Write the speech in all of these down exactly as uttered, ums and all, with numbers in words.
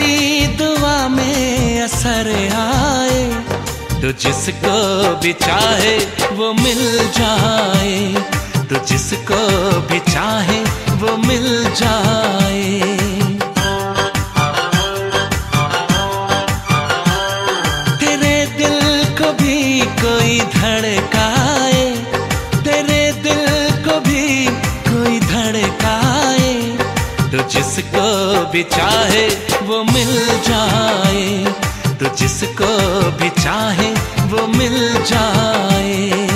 तेरी दुआ में असर आए, तो जिसको भी चाहे वो मिल जाए, तो जिसको भी चाहे वो मिल जाए। तेरे दिल को भी कोई धड़काए, तेरे दिल को भी कोई धड़काए, तो जिसको भी चाहे वो मिल जाए, तो जिसको भी चाहे वो मिल जाए।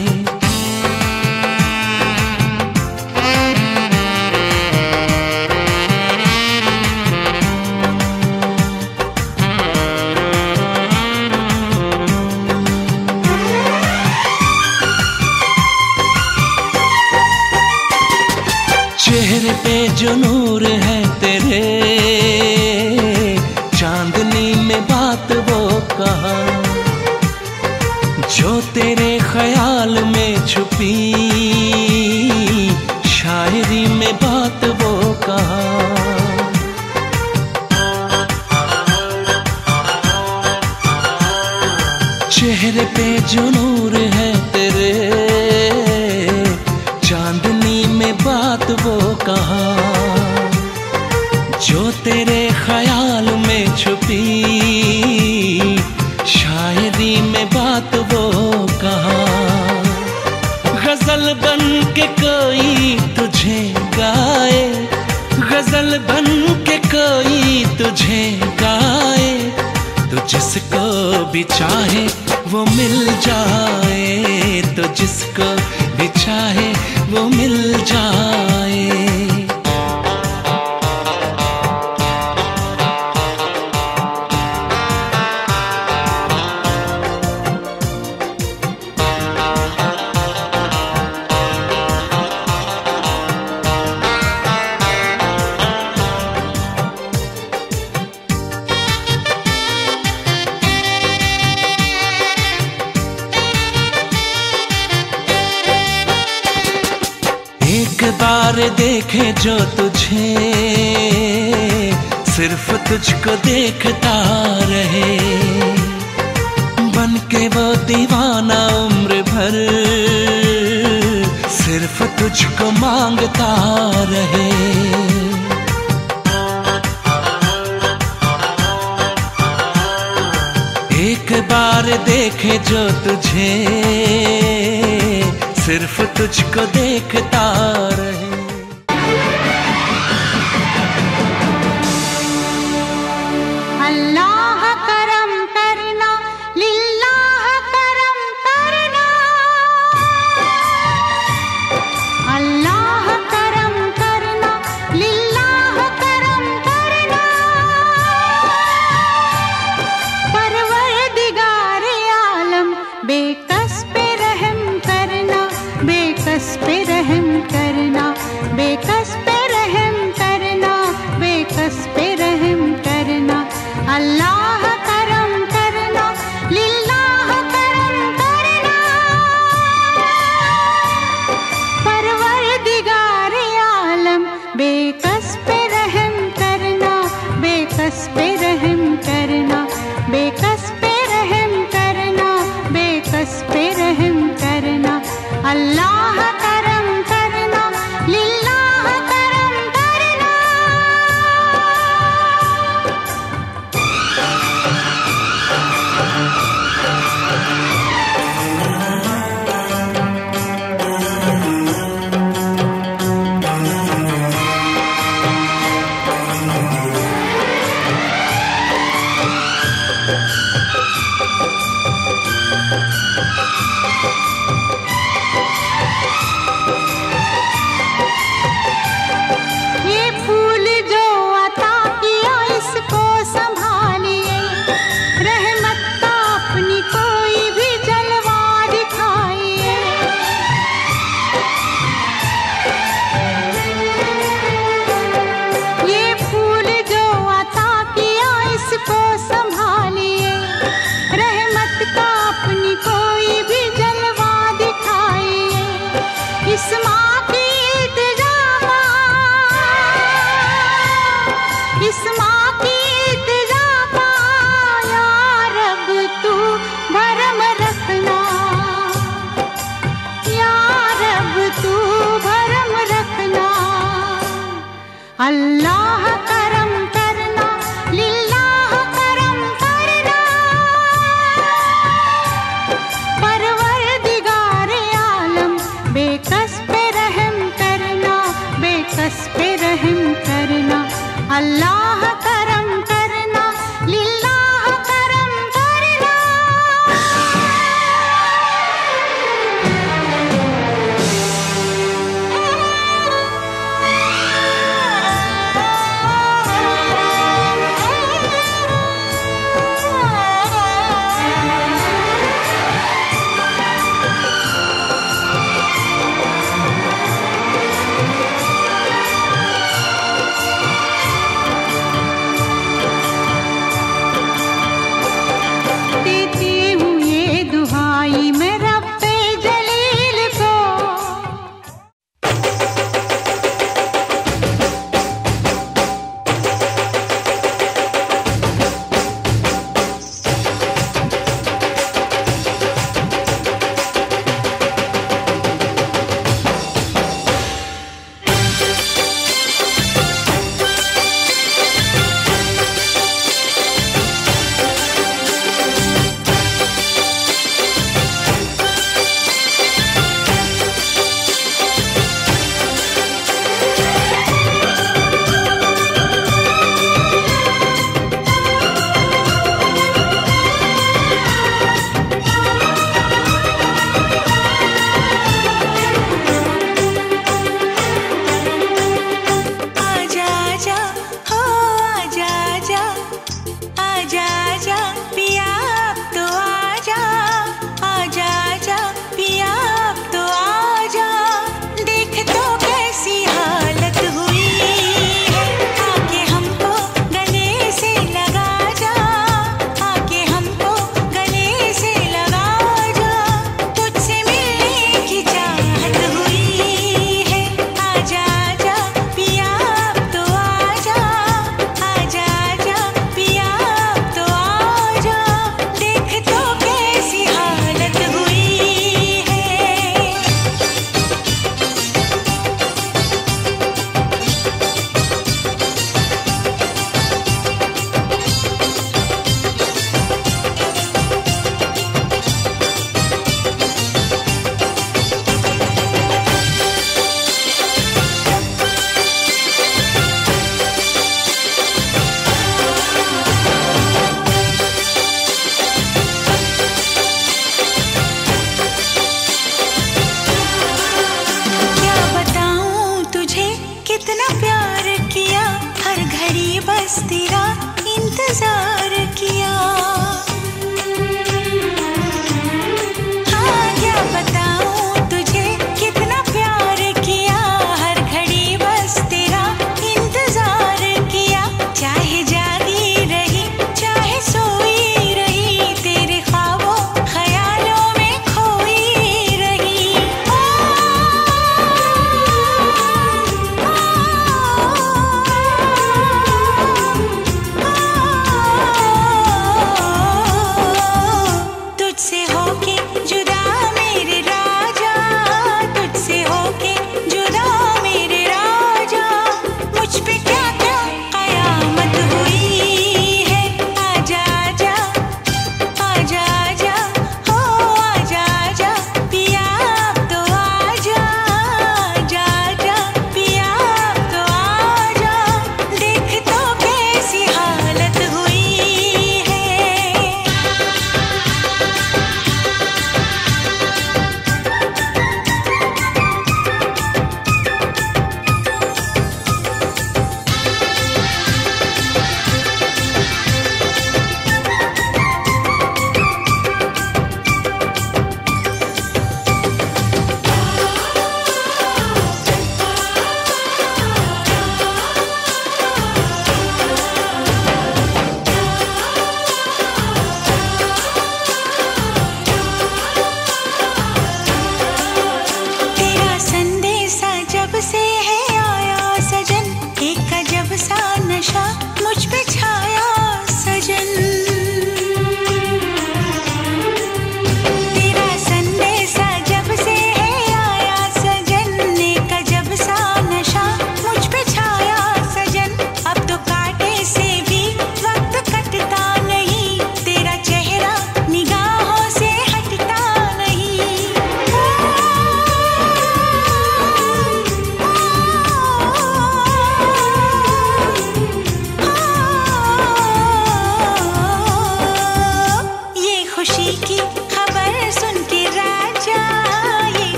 चेहरे पे जो नूर है तेरे, चांदनी में बात वो कहा, जो तेरे ख्याल में छुपी शायरी में बात वो कहा। चेहरे पे जो नूर है तेरे, चांदनी में बात वो कहा, जो तेरे ख्याल में छुपी शायरी में बात वो कहा। गजल बन के कोई तुझे गाए, गजल बन के कोई तुझे गाए, तो जिसको भी चाहे वो मिल जाए, तो जिसको भी चाहे वो मिल जाए। एक बार देखे जो तुझे, सिर्फ तुझको देखता रहे, बन के वो दीवाना उम्र भर सिर्फ तुझको मांगता रहे। एक बार देखे जो तुझे, सिर्फ तुझको देखता रहे। अल्लाह करम करना, लिल्लाह करम करना, अल्लाह करम करना, लिल्लाह करम करना, परवरदिगार आलम बेकस पे रहम करना, बेकस पे रहम करना, बेकस पे रहम करना, बेकस पे रहम करना। अल्लाह करम करना, लिल्लाह करम करना, परवरदिगार आलम बेकस पे रहम करना, बेकस पे रहम करना, बेकस पे रहम करना, बेकस पे रहम करना। अल्लाह करम करना, लिल्लाह करम करना।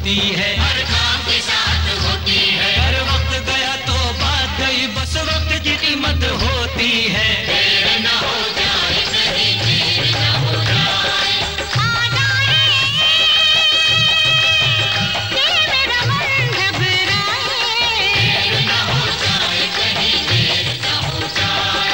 होती है, हर काम के साथ होती है। हर वक्त गया तो बात गई, बस वक्त की कीमत होती है। देर न हो जाए कहीं, देर न हो जाए। आ जाए कि मेरा मन घबराए, देर न हो जाए कहीं, देर न हो जाए।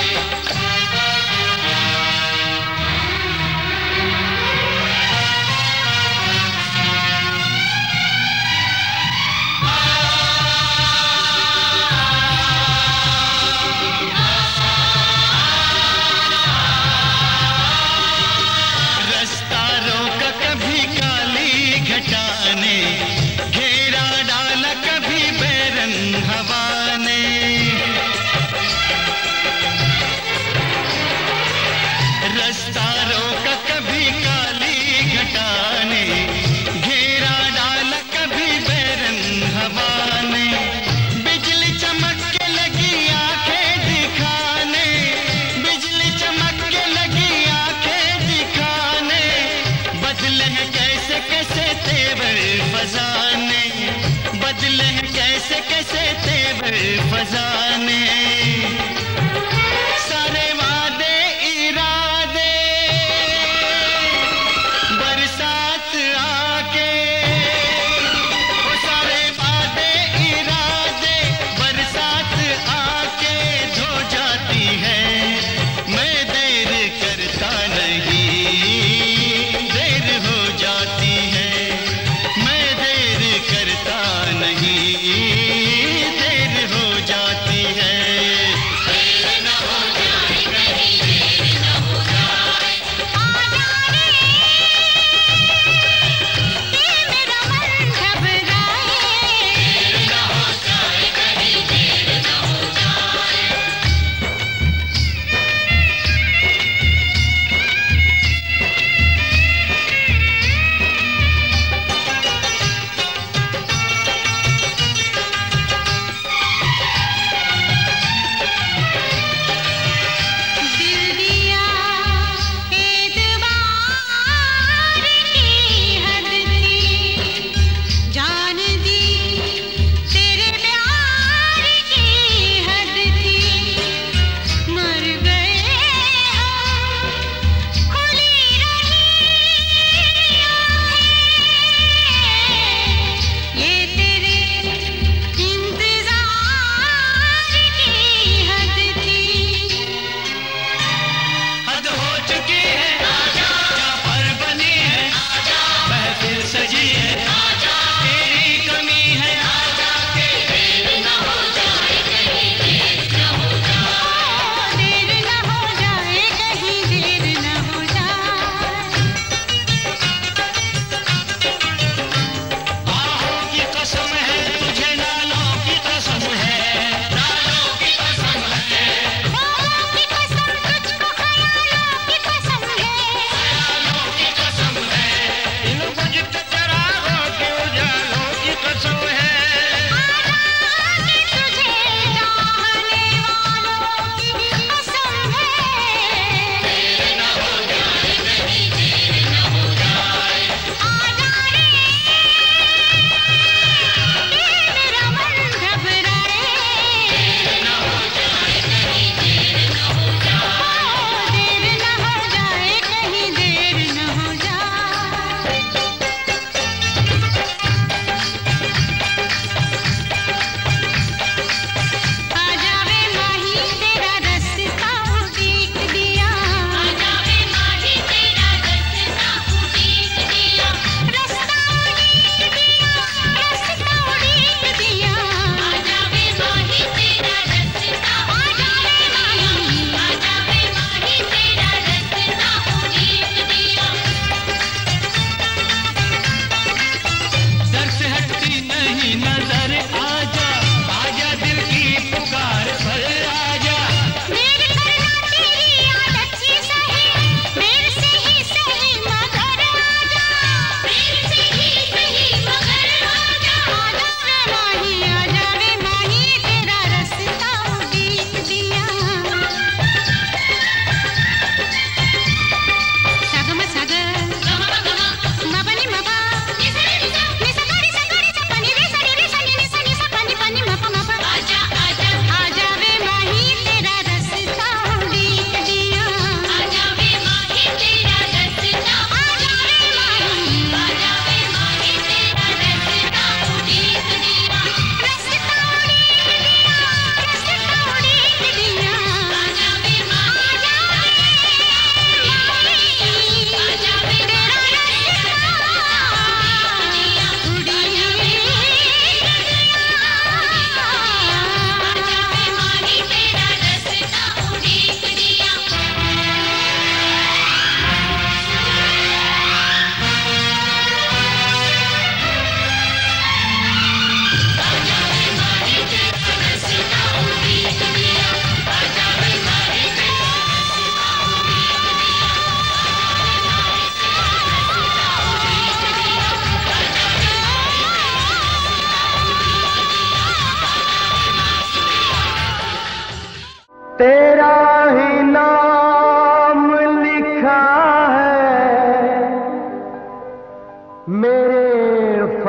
रास्ता रोका कभी काली घटा ने, घेरा डाला कभी बैरंग हवा ने। रास्ता रोका कभी काली घटा ने, घेरा डाला कभी बैरंग हवा ने। बिजली चमक के लगी आंखें दिखाने, बिजली चमक के लगी आंखें दिखाने। बदले हैं कैसे कैसे तेवर फजाने, बदले हैं कैसे कैसे तेवर फजाने। सारे वादे इरादे बरसात आके, वो सारे वादे इरादे बरसात आके धो जाती है। मैं देर करता नहीं, देर हो जाती है। मैं देर करता नहीं, देर हो जाती है।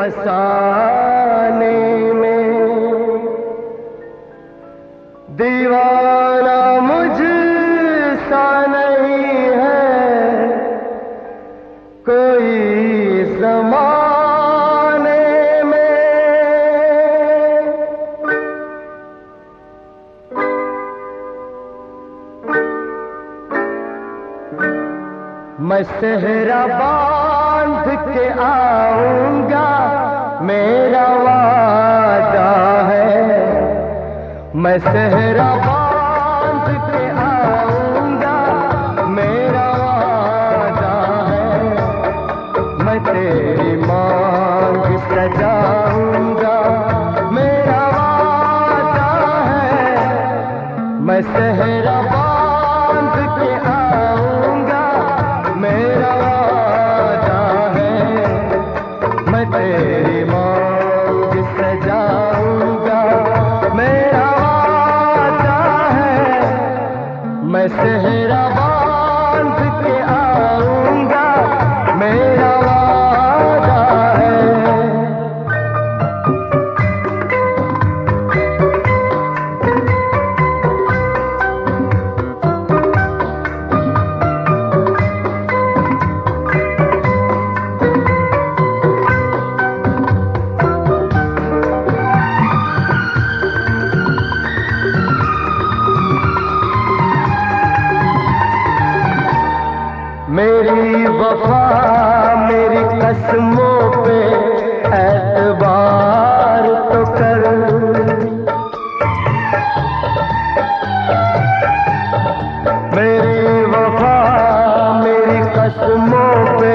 फसाने में। दीवाना मुझसा नहीं है कोई ज़माने में। मैं सेहरा बांध के आऊंगा, मेरा वादा है। मैं सेहरा बांध के आऊंगा, मेरा वादा है। मैं तेरी मांग सजाऊंगा, मेरा वादा है। मैं सेहरा बांध के आऊंगा, मेरा वादा है। मैं तेरी मांग सजाऊंगा, मेरा वादा है। मैं सेहरा बांध के आऊंगा, मेरा वादा है। मेरी वफा मेरी कसमों पे एतबार तो कर। मेरी वफा मेरी कसमों पे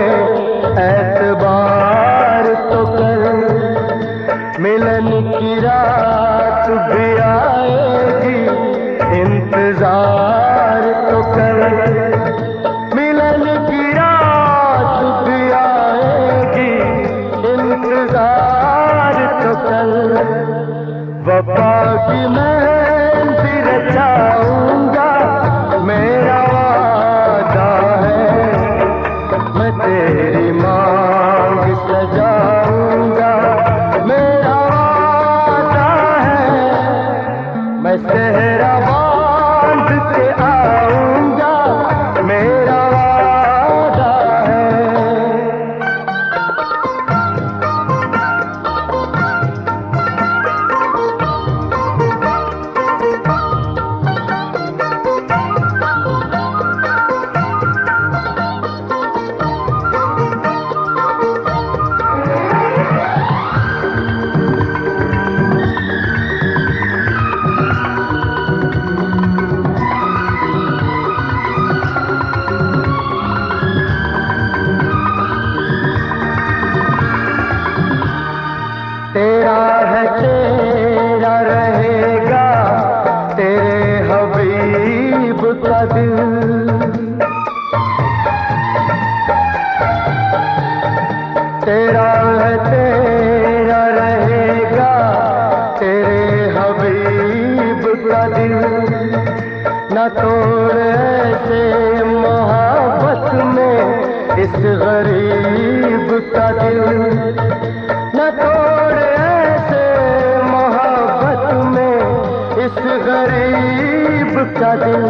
एतबार तो कर। मिलन की रात भी आएगी, इंतजार तो कर। मिलन की रात भी आएगी, इंतजार तो कर। वफा की मेहंदी रचाऊंगा, मेरा वादा है। मैं तेरी मांग सजाऊंगा, मेरा वादा है। मैं सेहरा बांध के आऊंगा, मेरा वादा है। तेरा है तेरा रहेगा, तेरे हबीब का दिल। तेरा है तेरा रहेगा, तेरे हबीब का दिल। न तोड़ ऐसे मोहब्बत में इस गरीब का दिल। न तोड़ ऐसे मोहब्बत में इस गरीब का दिल।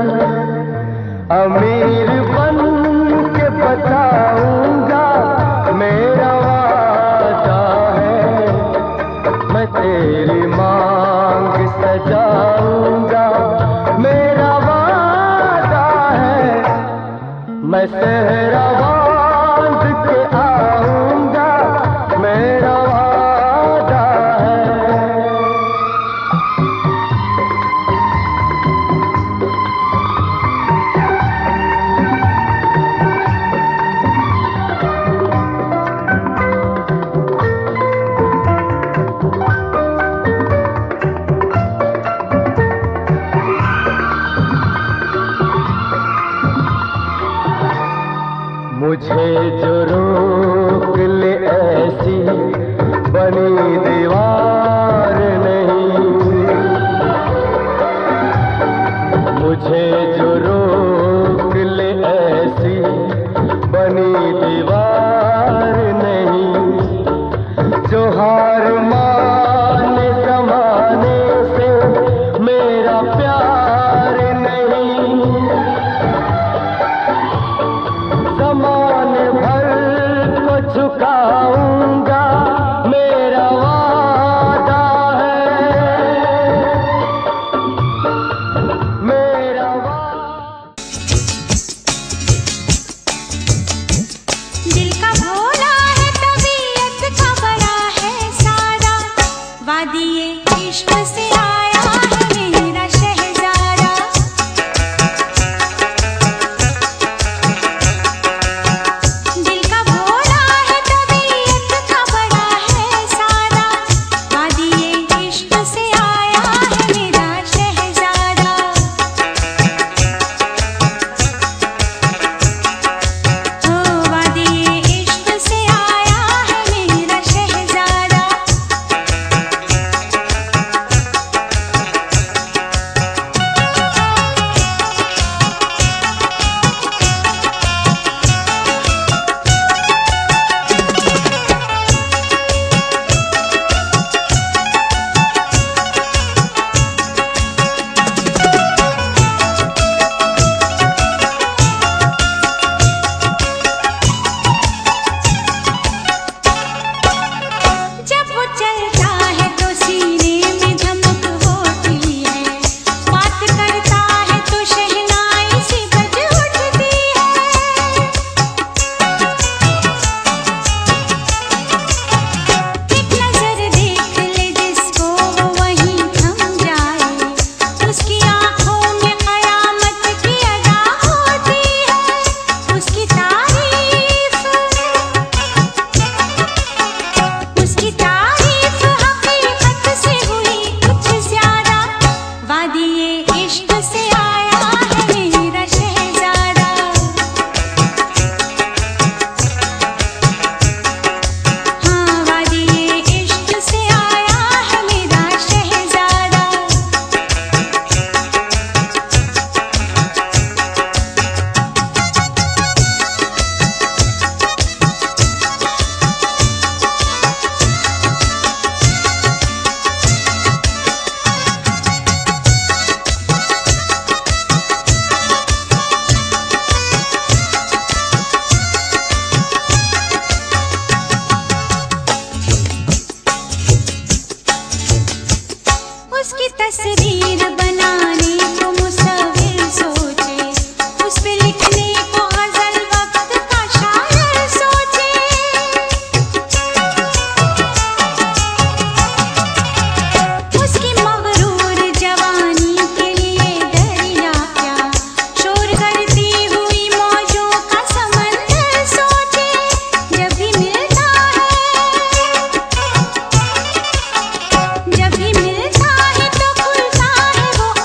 अमीर बन के बताऊंगा, मेरा वादा है। मैं तेरी मांग सजाऊंगा, मेरा वादा है। मैं सेहरा बांध के आऊंगा, मेरा वादा है। मुझे जो रोक ले ऐसी बनी दीवार नहीं। मुझे जो रोक ले ऐसी बनी दीवार नहीं। जो वादिये इश्क से आया है मेरा शहजादा। दिल का भोला है तबीयत का बड़ा है सादा। वादिये इश्क से आया है मेरा शहजादा। ओ वादिये इश्क से आया है मेरा शहजादा। जब वो चलता है तो सीने में धमक होती है। बात करता है तो शहनाई सी बज उठती है। एक नजर देख ले जिसको वो वहीं थम जाए। उसकी आंखों में कयामत की अदा होती है। उसकी तारीफ उसकी तारीफ हकीकत से हुई कुछ ज्यादा। वादिये इश्क से आया है मेरा शहजादा। हाँ वादिये इश्क से आया है मेरा शहजादा। उसकी तस्वीर बनाने को मुसव्विर सोचे। उस पे लिखने को गजल वक्त का शायर सोचे। उसकी मगरूर जवानी के लिए दरिया क्या शोर करती हुई मौजों का समंदर सोचे। जब भी मिलता है जब भी मिलता है तो खुलता है वो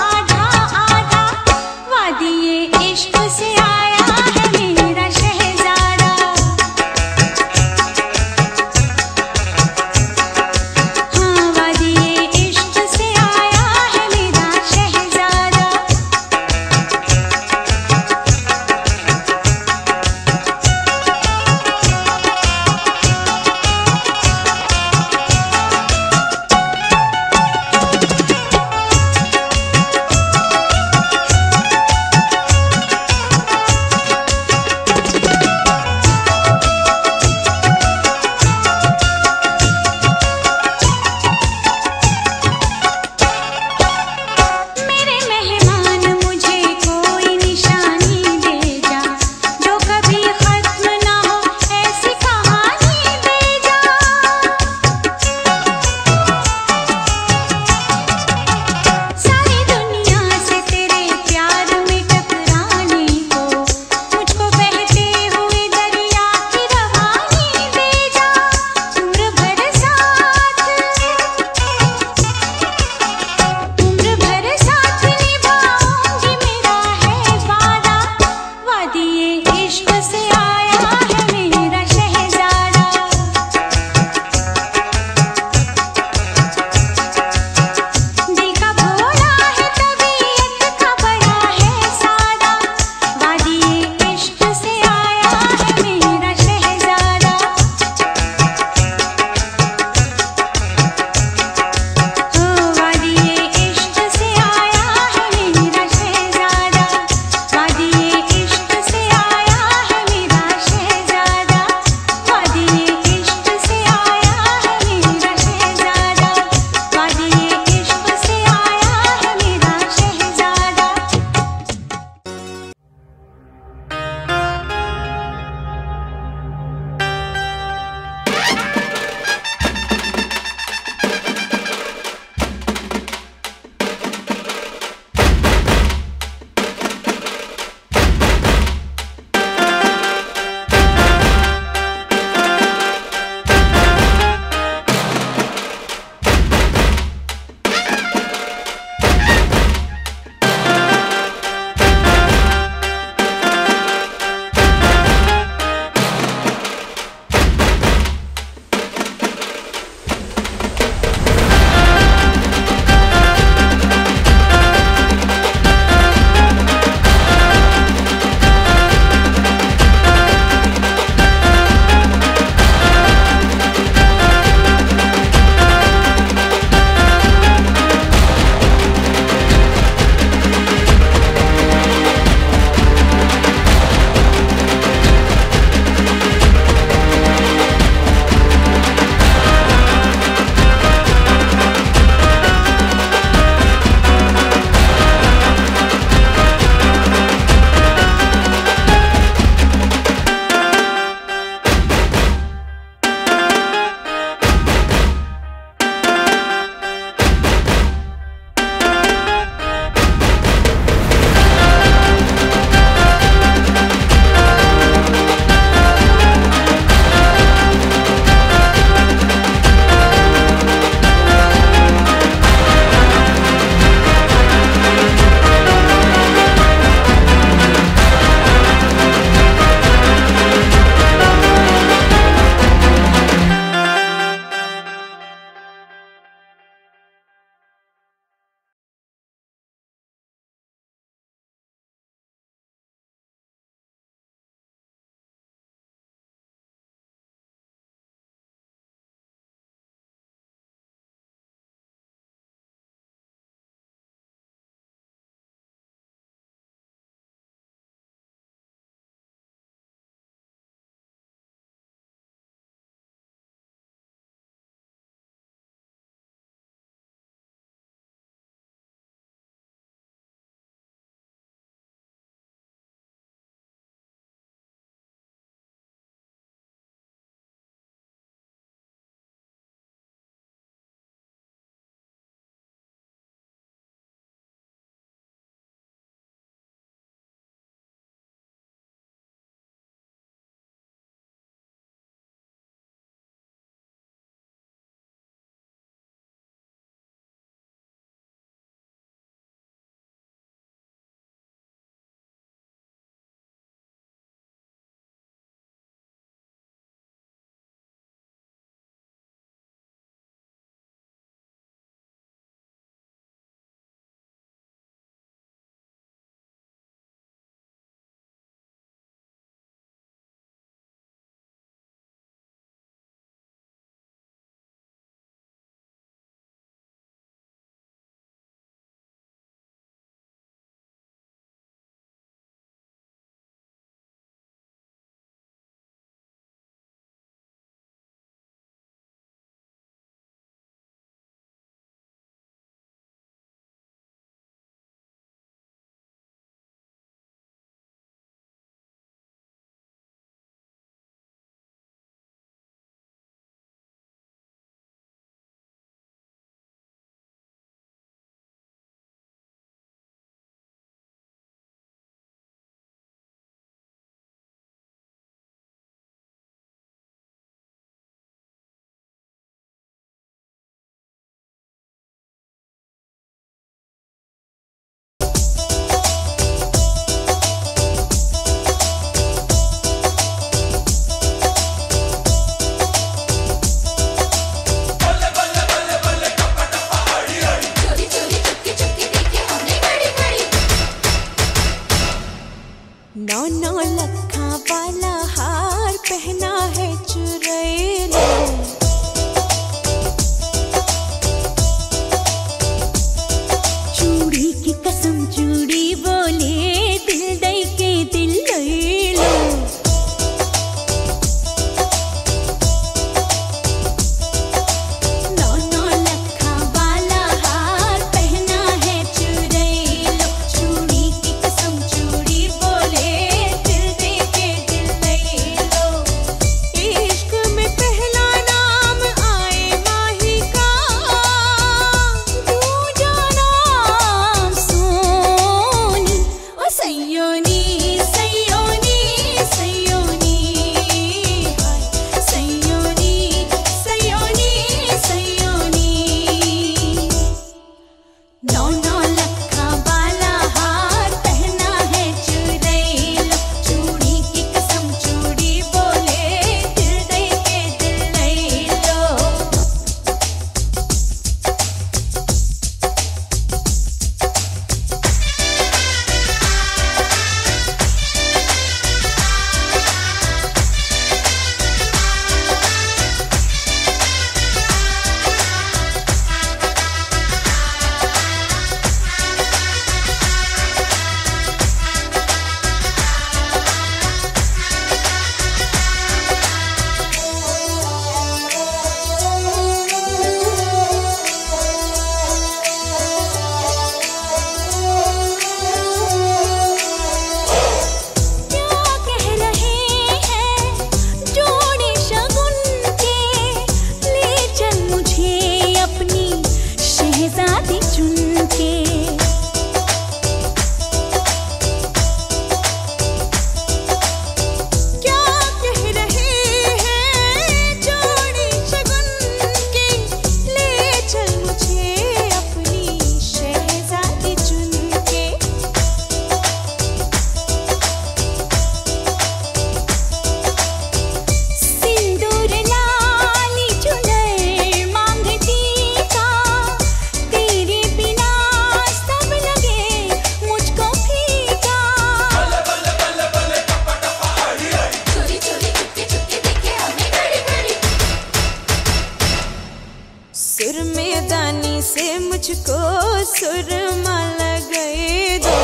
सुर में दानी से मुझको सुरमा लगाए दो।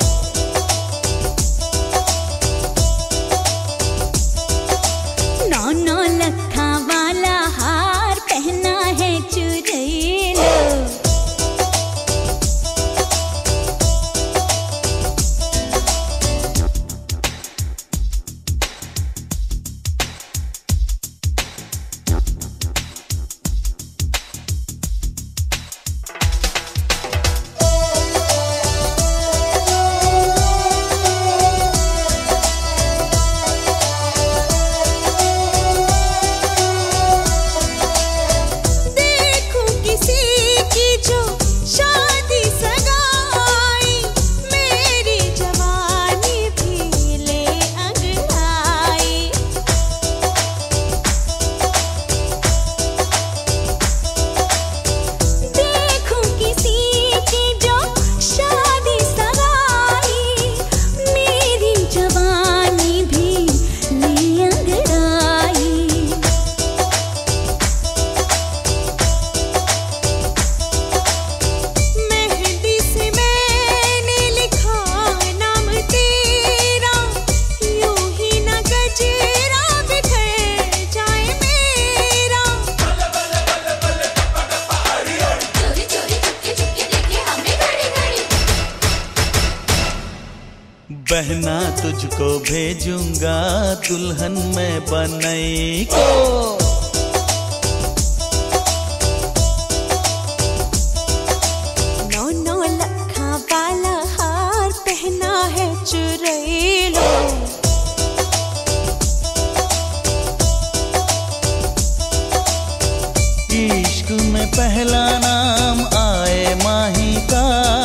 नौ नौ लखा वाला हार पहना है चुराए लो। बहना तुझको भेजूंगा दुल्हन में बनई को। नौ नौ लखा वाला हार पहना है चुराए लो। इश्क में पहला नाम आए माही का,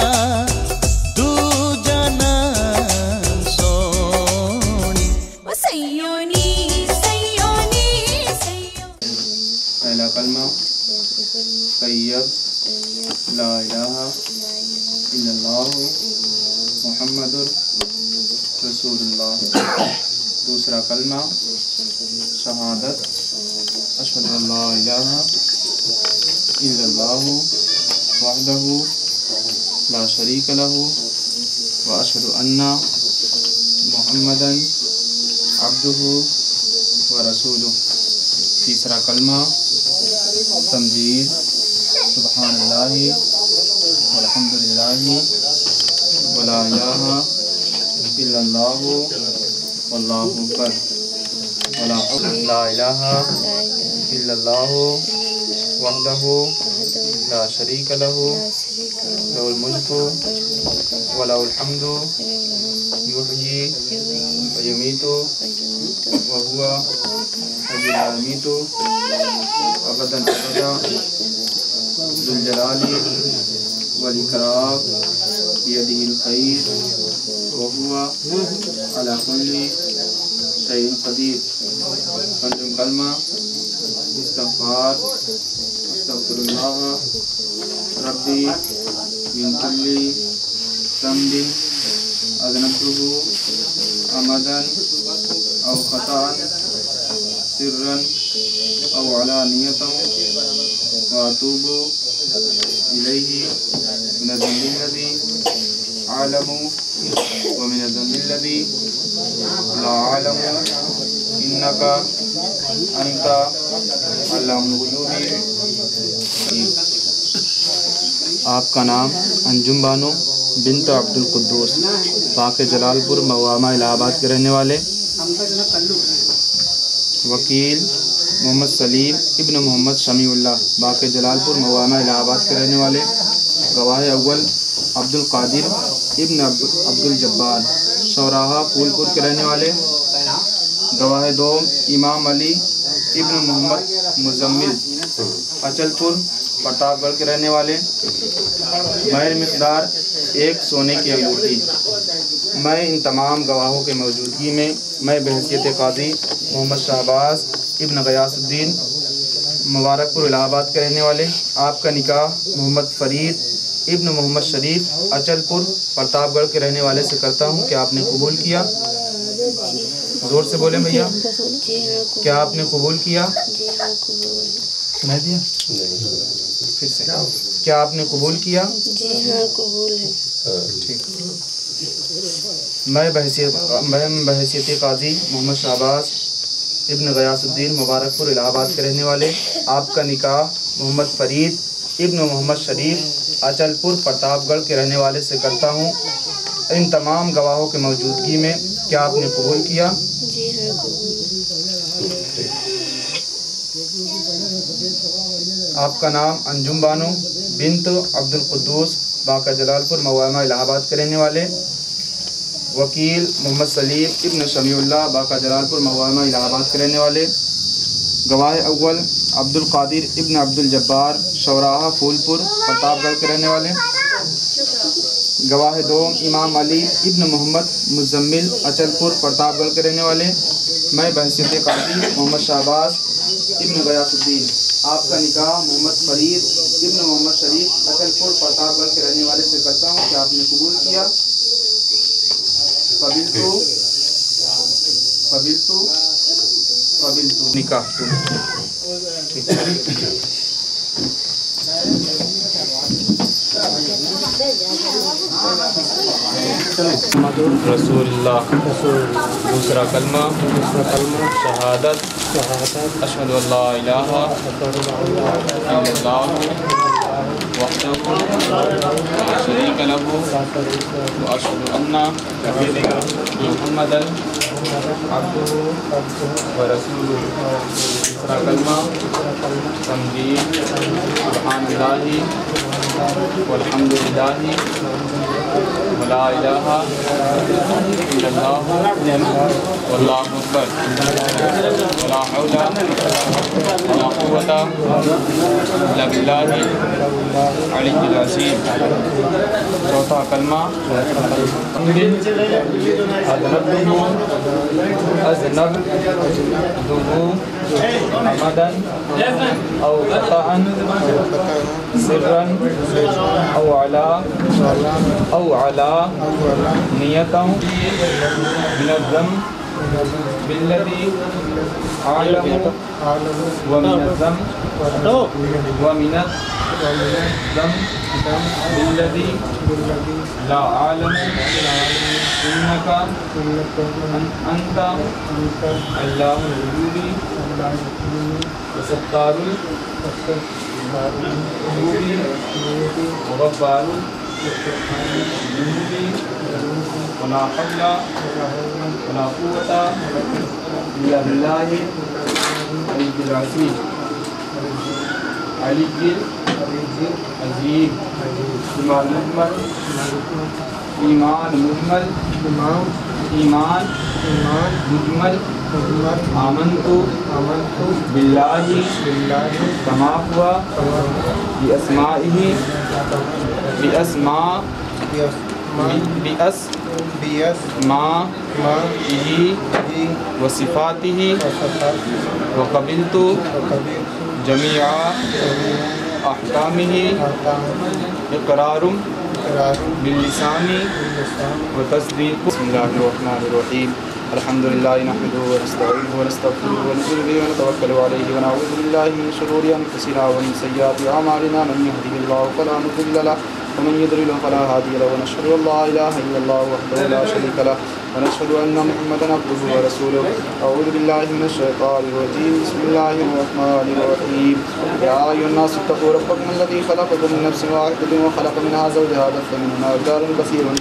कलमा तैयब ला इलाहा इल्लल्लाह मुहम्मदुर रसूलुल्लाह। दूसरा कलमा शहादत अशहदु अल्ला इलाहा इल्लल्लाह वहदहु ला शरीक लहु व अशहदु अन्ना मुहम्मदन अब्दुहु व रसूलुहु। तीसरा कलमा तमजीद सुब्हानल्लाहि वल्हम्दुलिल्लाहि वला इलाहा इल्लल्लाहु वल्लाहु अकबर वला ला इलाहा इल्लल्लाहु वहदहु ला शरीक लहु लहुल मुल्कु व लहुल हम्दु युहयी व युमीतु व हुवा हय्युल ला युमीतु अबदन अबदा जुल जलाली वल इकराम बियदिहिल खैर व हुवा अला कुल्ली शैइन कदीर। पंचम कलमा इस्तिग़फ़ार अस्तग़फिरुल्लाह रब्बी मिन कुल्ली ज़ंबिन अज़नबतुहु अमदन औ ख़ताअन सिर्रन औ अलानियतन व अतूबु इलैहि मिनज़्ज़म्बिल्लज़ी आलमु व मिनज़्ज़म्बिल्लज़ी ला आलमु इन्नका अंता अल्लाहुल ग़ुयूबी। आपका नाम? अंजुम बानो बिन्त अब्दुल कुद्दूस, बाक़े जलालपुर मवामा इलाहाबाद के रहने वाले। वकील मोहम्मद सलीम इब्न मोहम्मद शमीउल्लाह, बाक़े जलालपुर मवामा इलाहाबाद के रहने वाले। गवाह अव्वल अब्दुल कादिर इब्न अब्दुल जब्बार, शौराहा फूलपुर के रहने वाले। गवाह दो इमाम अली इब्न मोहम्मद मुजम्मिल, अचलपुर प्रतापगढ़ के रहने वाले। महर मिक़दार एक सोने की अंगूठी। मैं इन तमाम गवाहों के मौजूदगी में मैं बहैसियत काजी मोहम्मद शहबाज इब्न गयासुद्दीन, मुबारकपुर इलाहाबाद के रहने वाले, आपका निकाह मोहम्मद फरीद इब्न मोहम्मद शरीफ, अचलपुर प्रतापगढ़ के रहने वाले से करता हूँ। क्या आपने कबूल किया? जोर से बोलें भैया। क्या आपने कबूल किया? सुनाई दिया? फिर से, क्या आपने कबूल किया? जी हाँ कबूल है। ठीक। मैं बहसीत मैं बहसीत काजी मोहम्मद शहबाज इब्न गयासुद्दीन मुबारकपुर इलाहाबाद के रहने वाले, आपका निकाह मोहम्मद फरीद इब्न मोहम्मद शरीफ अचलपुर प्रतापगढ़ के रहने वाले से करता हूँ। इन तमाम गवाहों की मौजूदगी में क्या आपने कबूल किया? जी हाँ कबूल। आपका नाम अंजुम बानो बिन्त अब्दुल कुद्दूस बाका जलालपुर मवामा इलाहाबाद के रहने वाले, वकील मोहम्मद सलीम इब्न शमीउल्लाह बाका जलालपुर मवामा इलाहाबाद के रहने वाले, गवाह अव्वल अब्दुल कादिर इब्न अब्दुल जब्बार शौराहा फूलपुर प्रतापगढ़ के रहने वाले, गवाह दो इमाम अली इब्न मोहम्मद मुजम्मिल अचलपुर प्रतापगढ़ के रहने वाले। मैं बहसीत काजी मोहम्मद शहबाज इब्न गयासुद्दीन, आपका निकाह मोहम्मद फरीद इब्न मोहम्मद शरीफ अचलपुर प्रतापगढ़ के रहने वाले से करता हूँ। क्या आपने कबूल किया? कबिल तो कबिल तो कबिल तो निकाह रसूलुल्लाह दूसरा कलमा शहादत अशहदु अल्ला इलाहा इल्लल्लाह वहदहु ला शरीका लहु व अशहदु अन्ना मुहम्मदन अब्दुहु व रसूलुहु। दूसरा कलमा तमजीद सुब्हानल्लाहि वल्हम्दुलिल्लाहि वला इलाहा इल्लल्लाह वल्लाहु अकबर वला हौला वला कुव्वता इल्ला बिल्लाहि अलिय्यिल अज़ीम। चौथा कलमा अज़नबतुहु अमदन औ ख़ताअन सिर्रन औ अला औ अला नियतन मिनज़्ज़म बिल्लज़ी आलमु व मिनज़्ज़म व मिनज़्ज़म बिल्लज़ी ला आलमु इन्नका अंता अल्लाहुल वजूदी व सत्तारुल वजूदी व गफ़्फ़ारुल जुनूदी वला हौला वला कुव्वता इल्ला बिल्लाहि अलिय्यिल अज़ीम अलिय्यिल अज़ीम। ईमान मुजमल ईमान मुजमल ईमान मुजमल आमन्तु बिल्लाहि कमा हुआ बिअस्माइहि बिअस्मा बिअस्माइहि व सिफ़ातिहि व क़बिलतु जमीआ अहकामिहि इक़रारुम बिल्लिसानी व तस्दीक़ु। बिस्मिल्लाहिर्रहमानिर्रहीम अल्हम्दुलिल्लाहि नहमदुहु व नस्तईनुहु व नस्तगफिरुहु व नू'मिनु बिही व नतवक्कलु अलैहि व नअऊज़ु बिल्लाहि मिन शुरूरि अनफुसिना व मिन सय्यिआति अअमालिना मन यहदिहिल्लाहु फला मुदिल्ल लहु व मन युद्लिल फला हादिय लहु व नशहदु अल्ला इलाहा इल्लल्लाहु वहदहु ला शरीका लहु व नशहदु अन्ना मुहम्मदन अब्दुहु व रसूलुहु। अऊज़ु बिल्लाहि मिनश शैतानिर रजीम बिस्मिल्लाहिर रहमानिर रहीम या अय्युहन्नासु इत्तक़ू रब्बकुम अल्लज़ी ख़लक़कुम मिन नफ्सिन वाहिदतिन व ख़लक़ मिनहा ज़ौजहा बस्स मिनहुमा रिजालन कसीरन।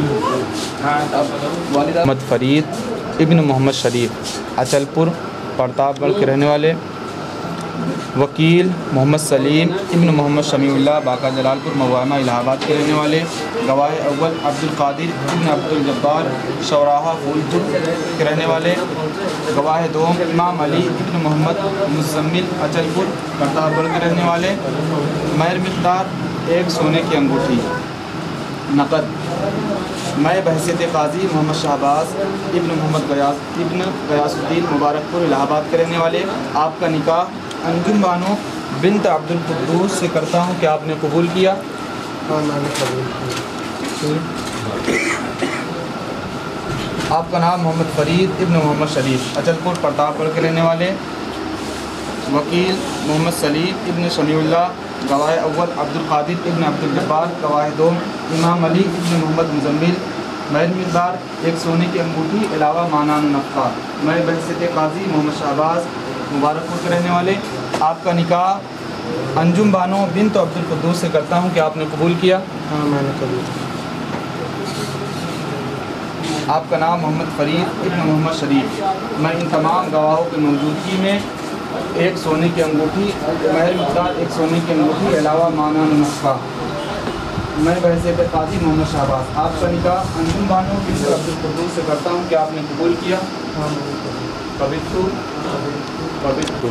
मोहम्मद फरीद इब्न मोहम्मद शरीफ अचलपुर प्रतापगढ़ के रहने वाले, वकील मोहम्मद सलीम इब्न मोहम्मद शमीउल्लाह बाका जलालपुर मवामा इलाहाबाद के रहने वाले, गवाह अव्वल अब्दुल कादिर इब्न अब्दुल जब्बार शौराहा फूलपुर के रहने वाले, गवाह दो इमाम अली इब्न मोहम्मद मुजम्मिल अचलपुर प्रतापगढ़ के रहने वाले। महर मिक़दार एक सोने की अंगूठी नकद। मैं बहसीत काजी मोहम्मद शहबाज इब्न मोहम्मद गयास इब्न गयासुद्दीन मुबारकपुर इलाहाबाद के रहने वाले, आपका निकाह अंजुम बानो बिन्त अब्दुल कुद्दूस से करता हूँ। क्या आपने कबूल किया? हाँ मैंने कबूल किया। आपका नाम मोहम्मद फरीद इब्न मोहम्मद शरीफ अचलपुर प्रतापगढ़ के रहने वाले, वकील मोहम्मद सलीम इब्न शमीउल्लाह, गवाह अव्वल अब्दुल कादिर इब्न अब्दुल जब्बार, गवाह दो इमाम अली इब्न मोहम्मद मुजम्मिल। महल मिकदार एक सोने की अंगूठी अलावा मानान नफ़ा। मैं बहसियत काजी मोहम्मद शहबाज मुबारकपुर के रहने वाले, आपका निकाह अंजुम बानो बिन्त अब्दुल कुद्दूस से करता हूँ कि आपने कबूल किया? हाँ मैंने कबूल किया। आपका नाम मोहम्मद फरीद इब्न मोहम्मद शरीफ। मैं इन तमाम गवाहों की मौजूदगी में एक सोने की अंगूठी, महल मिकदार एक सोने की अंगूठी अलावा मानान नफ़ा। मैं बहसियत काजी मोहम्मद शहबाज, आपका निकाह अंजुम बानो बिन्त अब्दुल कुद्दूस से करता हूँ कि आपने कबूल किया? हाँ मैंने कबूल किया। पवित्र पवित्र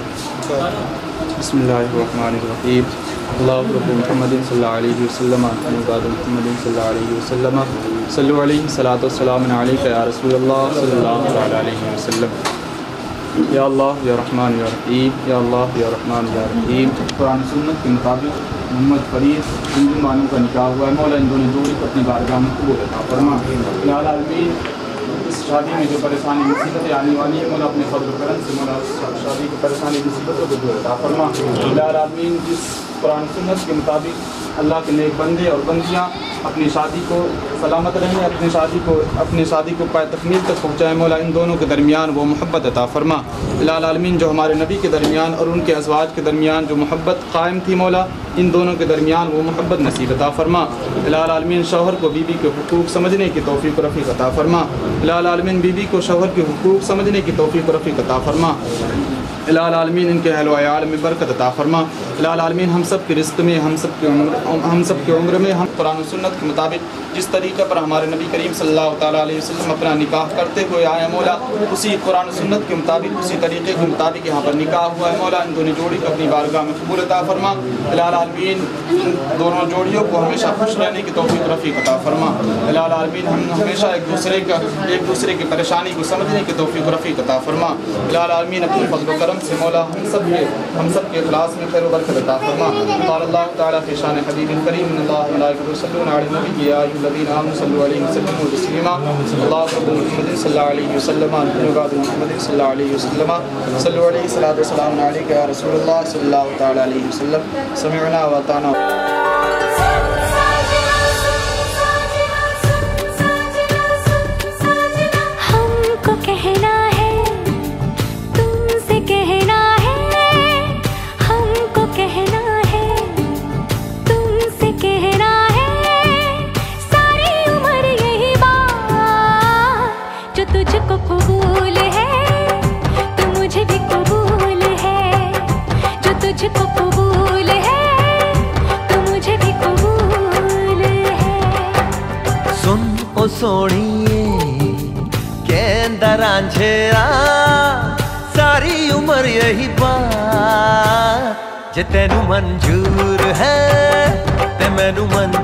बिस्मिल्लाहिर्रहमानिर्रहीम। अल्लाहु रब्बु मुहम्मदिन सल्लल्लाहु अलैहि वसल्लम अहमद मुहम्मदिन सल्लल्लाहु अलैहि वसल्लम सल्लु अलैहि सलातो सलाम अलैका या रसूलल्लाह सल्लल्लाहु अलैहि वसल्लम। या अल्लाह या रहमान या रहीम, या अल्लाह या रहमान या रहीम। कुरान सुन्नत के मुताबिक मोहम्मद फरीद अंजुम बानो का निकाह हुआ है। मौला इन दोनों जोड़ी को अपनी बारगाह में कबूल अता फरमा। या आलमीन इस शादी में जो परेशानी मुसीबतें आने वाली है, मौला अपने फजल करम से मौला शादी की परेशानी मुसीबतों को दूर अता फरमा। या आलमीन जिस कुरान सुन्नत के मुताबिक अल्लाह के नेक बंदे और बंदियाँ अपनी शादी को सलामत रहें, अपनी शादी को अपनी शादी को पाए तकमील तक पहुँचाएँ। मौला इन दोनों के दरमियान वो मोहब्बत अता फरमा। इलाल आलमीन जो हमारे नबी के दरमियान और उनके अज़वाज के दरमियान जो मोहब्बत कायम थी, मौला इन दोनों के दरमियान वो मोहब्बत नसीब अता फरमा। इलाल आलमीन शौहर को बीबी के हुकूक समझने की तौफीक रफ़ीक अता फरमा। इलाल आलमीन बीबी को शौहर के हुकूक समझने की तौफीक रफ़ीक अता फरमा। इलाल आलमीन इनके अहल व अयाल में बरकत अता फरमा। इलाल आलमीन हम सब के रिज़्क़ में, हम सब के उम्र हम सब के उम्र में हम कुरान और सुन्नत के मुताबिक जिस तरीक़े पर हमारे नबी करीम सल्लल्लाहु ताला अलैहि वसल्लम अपना निकाह करते हुए आए मौला, उसी कुरान और सुन्नत के मुताबिक उसी तरीक़े के मुताबिक यहाँ पर निकाह हुआ है। मौला इन दोनों जोड़ी को अपनी बारगाह में कबूल अता फरमा। इलाल आलमीन दोनों जोड़ियों को हमेशा खुश रहने की तौफीक रफ़ीक अता फरमा। इलाल आलमीन हम हमेशा एक दूसरे का एक दूसरे की परेशानी को समझने की तौफीक रफ़ीक अता फरमा। इलाल आलमीन अपने फज़ल व करम से मौला हम सब के हम सब के इखलास में खैर व बरकत अता फरमा। क़ाल अल्लाह तआला फ़ी शान हबीबिल करीम इन्नल्लाह व मलाइकतहु युसल्लूना अलन नबी या अय्युहल्लज़ीना आमनु सल्लु अलैहि व सल्लिमू तस्लीमा। अल्लाहु रब्बु मुहम्मदिन सल्लल्लाहु अलैहि वसल्लम मुहम्मद मुहम्मदिन सल्लल्लाहु अलैहि वसल्लम सल्लु अलैहि सलातो व सलाम अलैका या रसूलल्लाह सल्लल्लाहु तआला अलैहि वसल्लम। समिअना व अताना। हमको कहना है, तुमसे कहना है, हमको कहना है, तुमसे कहना है, सारी उम्र यही बात जो तुझको कबूल है, तो मुझे भी कबूल है। जो तुझको कबूल है, तो मुझे भी कबूल है। सुन ओ सोनिए कहंदा रांझेरा, सारी उम्र यही बात जे तेनू मंजूर है ते मैनू मंजूर